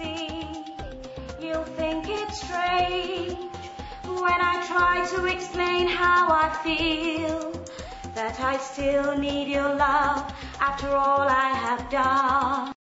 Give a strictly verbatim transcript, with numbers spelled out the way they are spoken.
see. You'll think it's strange when I try to explain how I feel, that I still need your love after all I have done.